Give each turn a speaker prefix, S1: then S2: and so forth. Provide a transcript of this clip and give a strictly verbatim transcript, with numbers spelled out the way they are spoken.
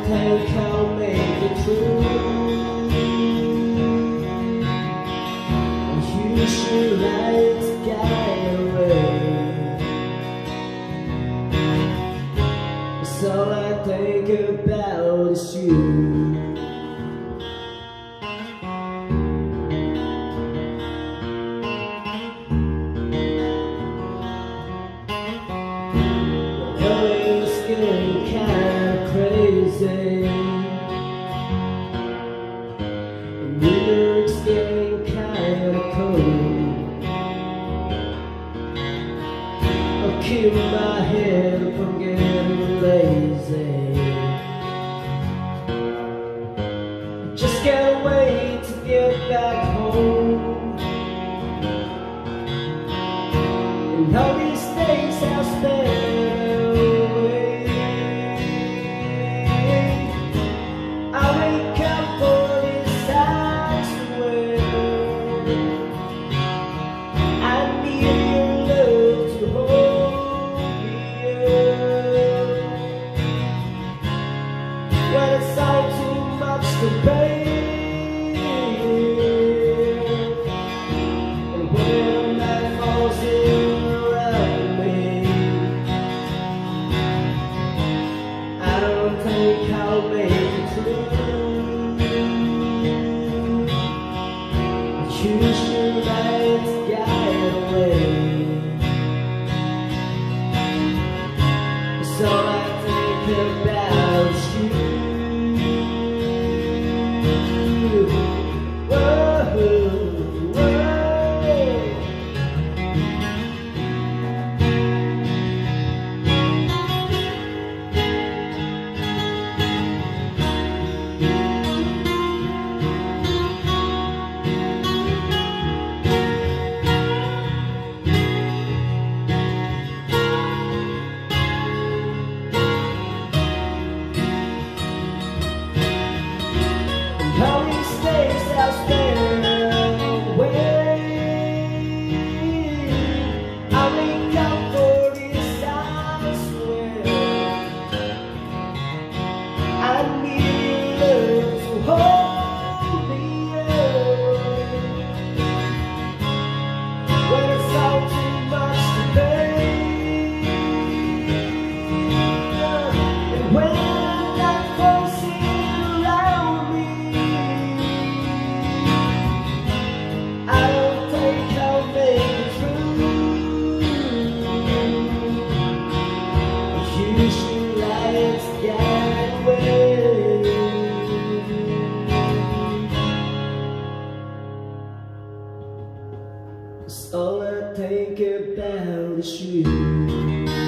S1: think I'll make it through. You should let it get away. It's all I think about is you. Getting kinda crazy, and New York's getting kinda cold. I'll keep my head from getting lazy. Just can't wait to get back home. And all these days I'll spend when it's all too much to bear, and when that falls in around me, I don't think I'll make it through. You should let it get away. It's all I think about you. How these days I'll spend away. I'll make out for this, I swear. I need love to hold me up when it's all too much to bear, and when that falls in around me, I don't think I'll make it through. You should let it get away. It's all I think about is you.